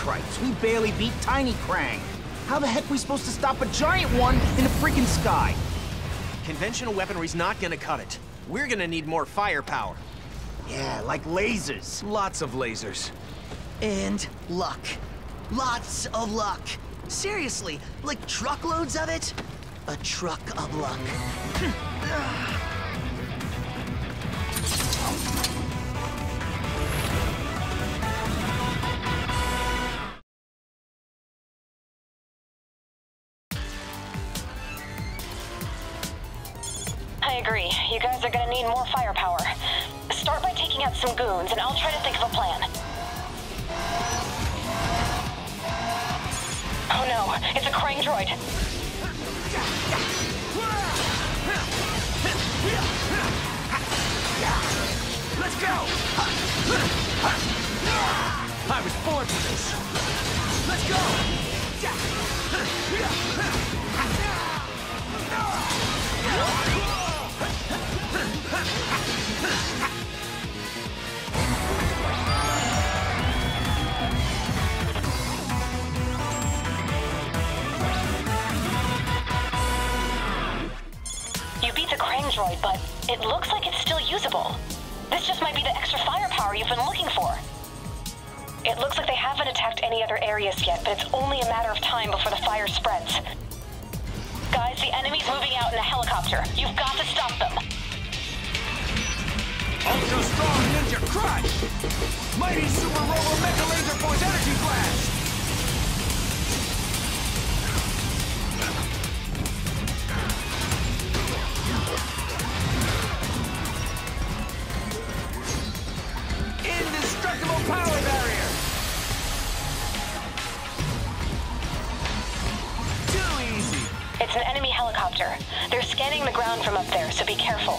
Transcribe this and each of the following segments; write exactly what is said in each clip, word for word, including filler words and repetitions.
Cripes, we barely beat Tiny Krang. How the heck are we supposed to stop a giant one in the freaking sky? Conventional weaponry's not gonna cut it. We're gonna need more firepower. Yeah, like lasers. Lots of lasers. And luck. Lots of luck. Seriously, like truckloads of it? A truck of luck. I agree. You guys are gonna need more firepower. Start by taking out some goons, and I'll try to think of a plan. Oh no, it's a Krang droid. Let's go! I was born for this. Let's go! You beat the Krang droid, but it looks like it's still usable. This just might be the extra firepower you've been looking for. It looks like they haven't attacked any other areas yet, but it's only a matter of time before the fire spreads. Guys, the enemy's moving out in a helicopter. You've got to stop them. Ultra strong ninja crush! Mighty super robo mecha laser force energy blast! Indestructible power barrier! Too easy! It's an enemy helicopter. They're scanning the ground from up there, so be careful.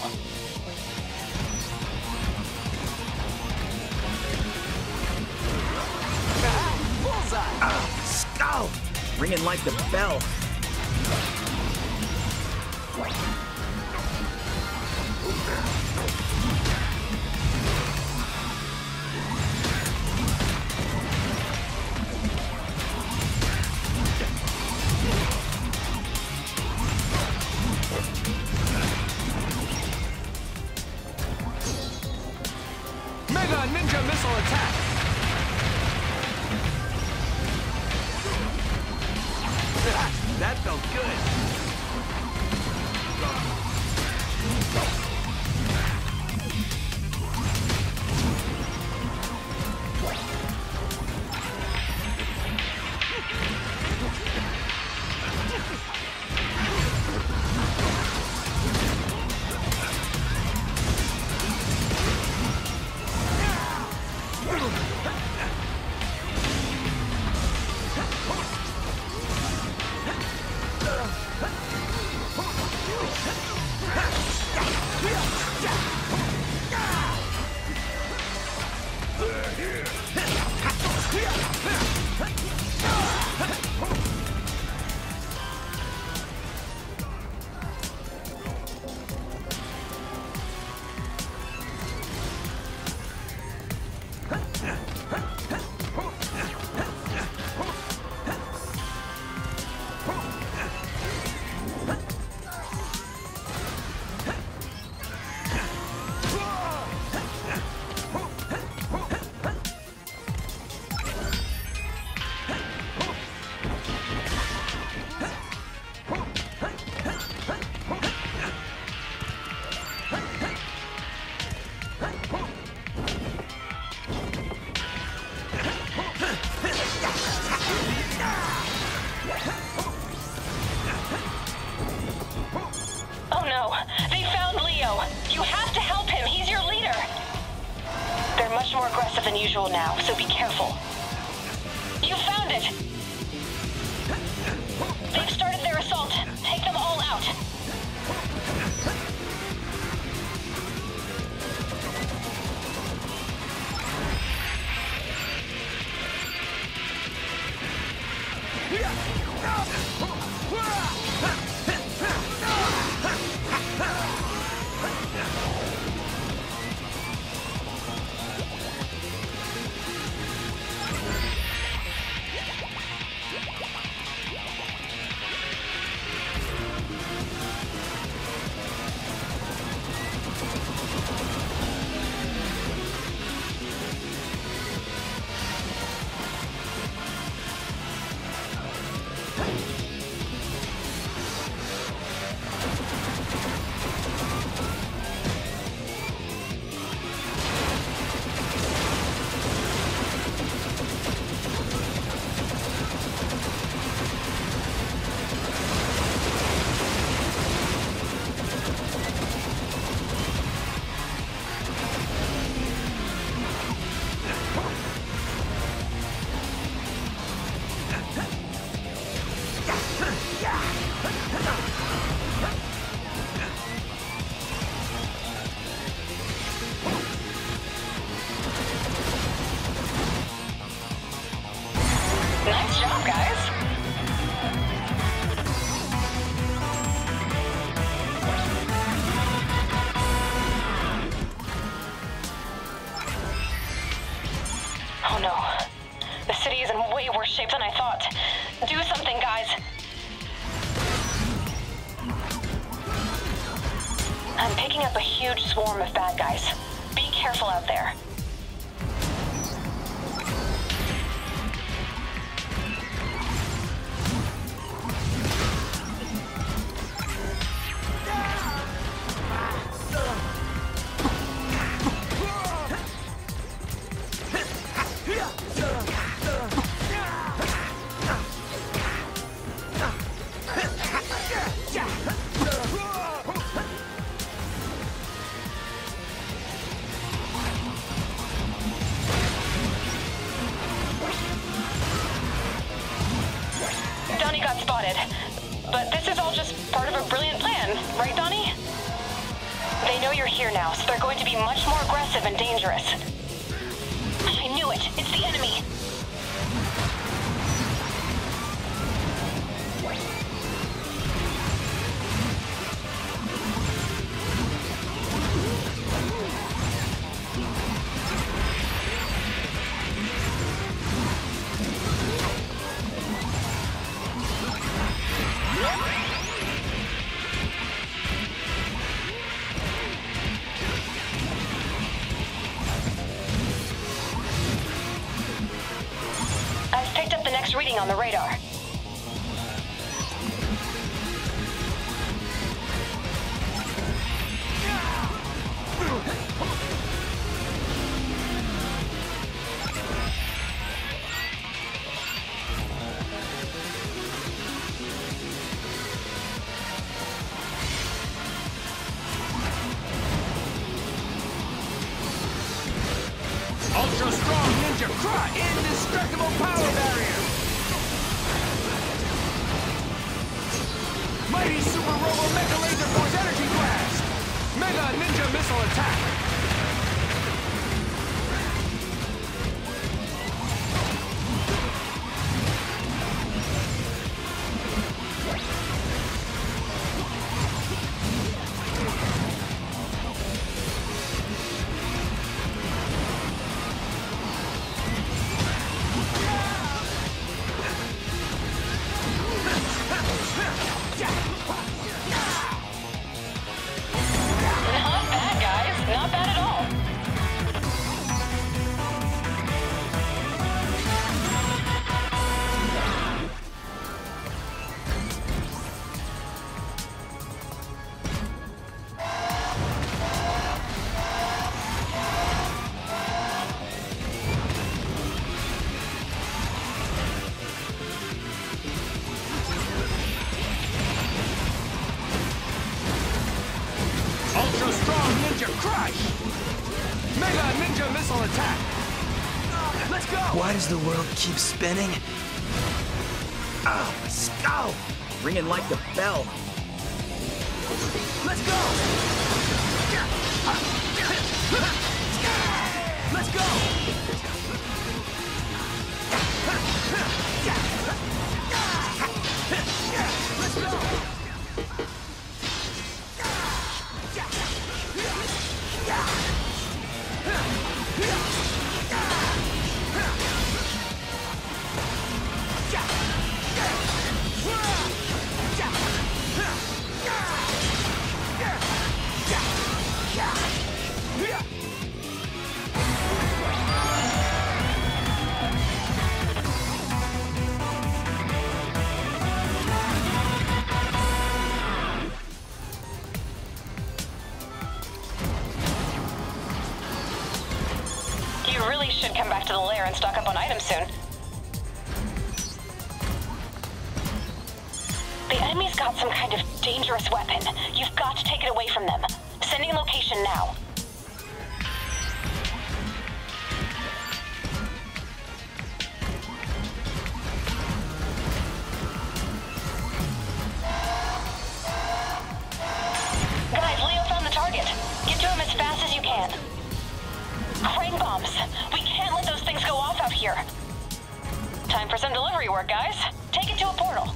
Bullseye! Ah, skull! Ringing like the bell. Mega Ninja Missile Attack! That felt good. More aggressive than usual now, so be careful. You found it! They've started their assault. Take them all out. Nice job, guys. Oh no. The city is in way worse shape than I thought. Do something, guys. I'm picking up a huge swarm of bad guys. Be careful out there. Donnie got spotted, but this is all just part of a brilliant plan, right, Donnie? They know you're here now, so they're going to be much more aggressive and dangerous. I knew it! It's the enemy! Reading on the radar. Ultra strong ninja crush! Indestructible power barrier! Mighty Super Robo Mecha Laser Force Energy Blast! Mega Ninja Missile Attack! Ultra strong ninja crush! Mega ninja missile attack! Let's go! Why does the world keep spinning? Oh, my skull! Ringing like the bell. Let's go! Let's go! Let's go! Should come back to the lair and stock up on items soon. The enemy's got some kind of dangerous weapon. You've got to take it away from them. Sending location now. Guys, Leo found the target. Get to him as fast as you can. Crane bombs. We can't let those things go off out here. Time for some delivery work, guys. Take it to a portal.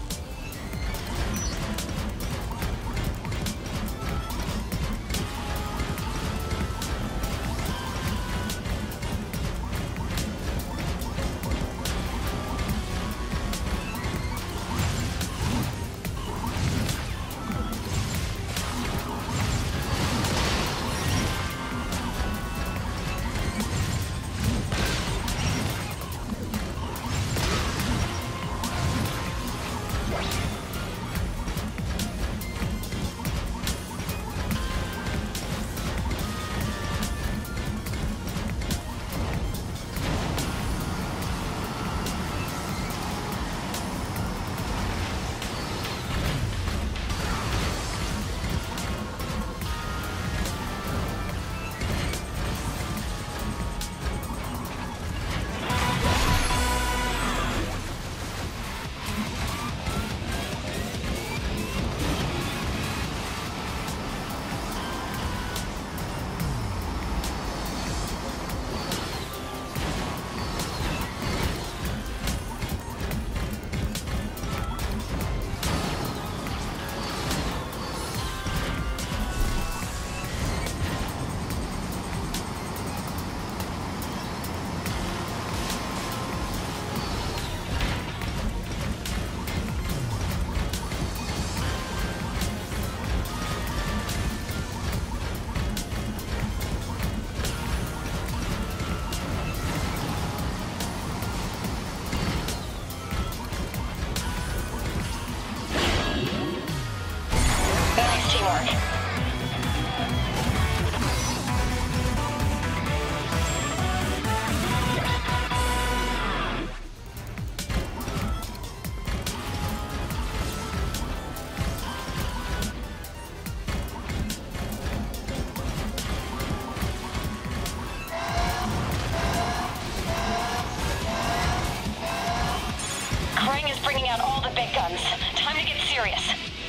Krang is bringing out all the big guns. Time to get serious.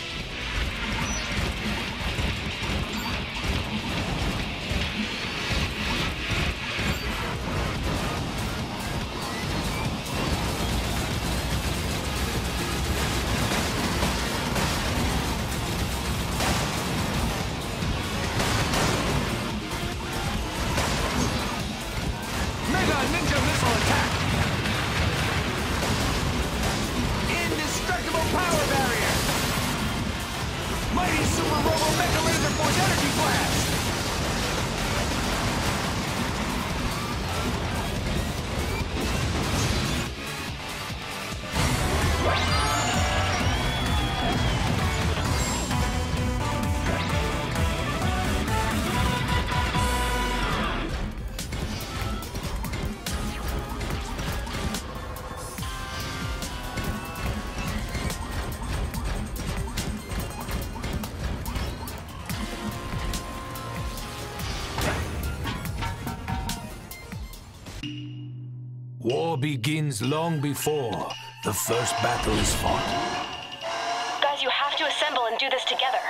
Mega Ninja Missile Attack! Indestructible Power Barrier! Mighty Super Robo Mega Laser Force Energy Blast! War begins long before the first battle is fought. Guys, you have to assemble and do this together.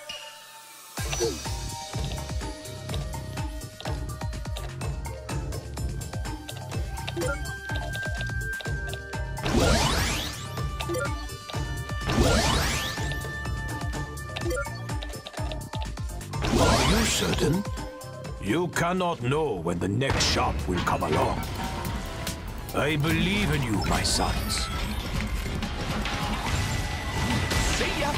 Are you certain? You cannot know when the next shop will come along. I believe in you, my sons. See ya!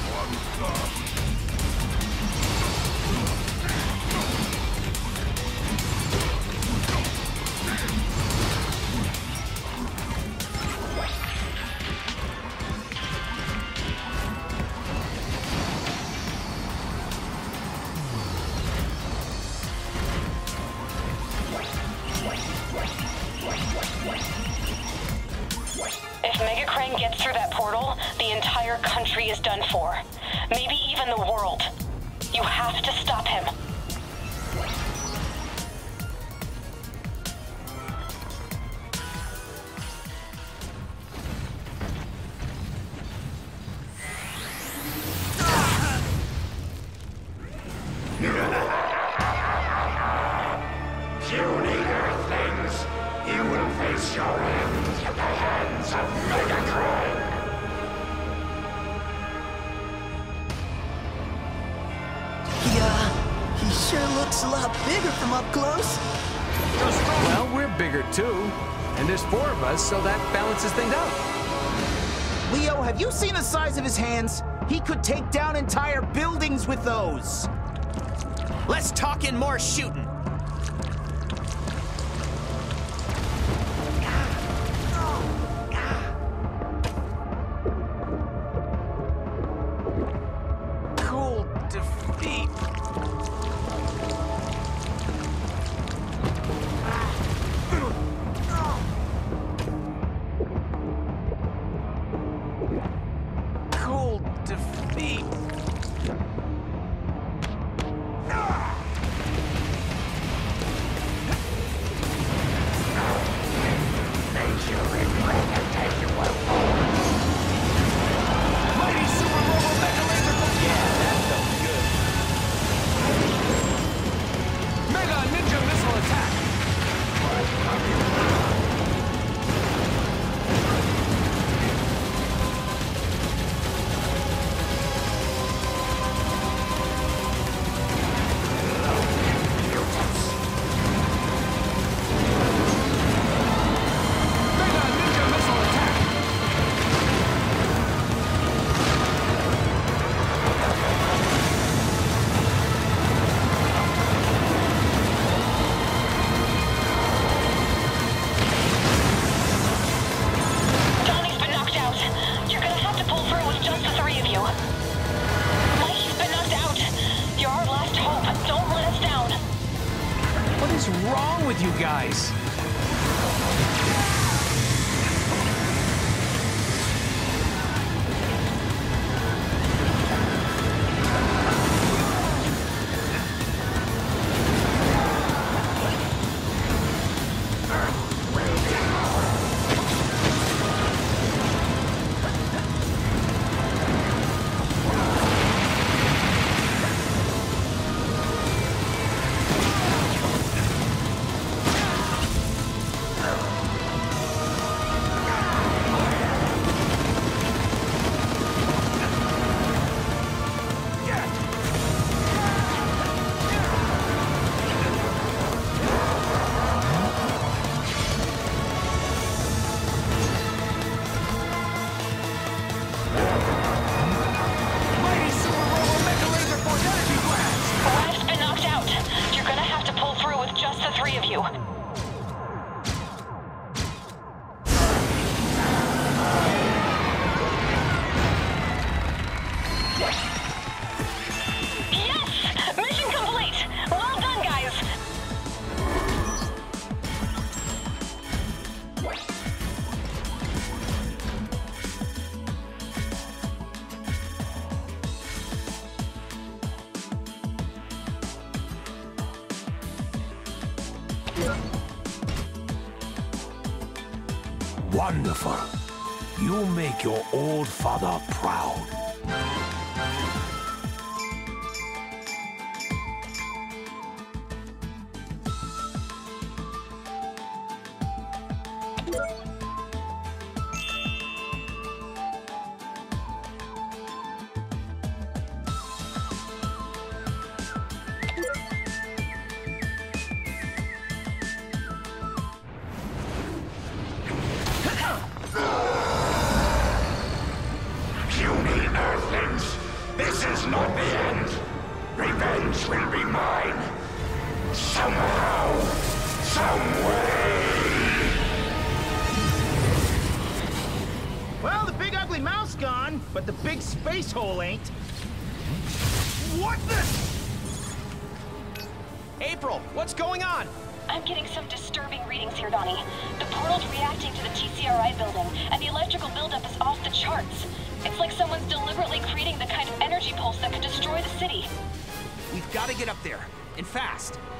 If Mega Krang gets through that portal, the entire country is done for. Maybe even the world. You have to stop him. Puny Earthlings, you will face your end at the hands looks a lot bigger from up close. Well, we're bigger too. And there's four of us, so that balances things out. Leo, have you seen the size of his hands? He could take down entire buildings with those. Let's talk in more shooting. Cool defeat. Cool defeat. Mighty Super Robo Mega Laser Force. Yeah, that felt good. Mega Ninja Missile Attack. Mega Ninja Missile Attack. Johnny's been knocked out. You're gonna have to pull through with just the three of you. Mikey's been knocked out. You're our last hope. Don't let us down. What is wrong with you guys? Mighty Super Robo Mega Laser Force Energy Blast. Life's been knocked out. You're gonna have to pull through with just the three of you. Yes! Mission complete! Well done, guys! Wonderful. You make your old father proud. Puny Earthlings, this is not the end. Revenge will be mine. Somehow, some way. Well, the big ugly mouse gone, but the big space hole ain't. What the? April, what's going on? I'm getting some disturbing readings here, Donnie. The portal's reacting to the T C R I building, and the electrical buildup is off the charts. It's like someone's deliberately creating the kind of energy pulse that could destroy the city. We've got to get up there, and fast.